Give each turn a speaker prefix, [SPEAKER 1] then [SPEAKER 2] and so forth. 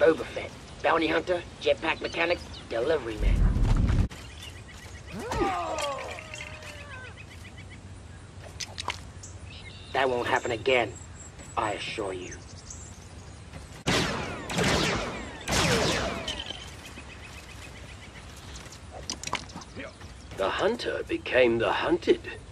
[SPEAKER 1] Boba Fett, bounty hunter, jetpack mechanic, delivery man. That won't happen again, I assure you.
[SPEAKER 2] The hunter became the hunted.